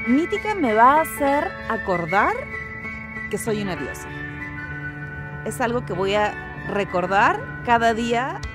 Mítica me va a hacer acordar que soy una diosa. Es algo que voy a recordar cada día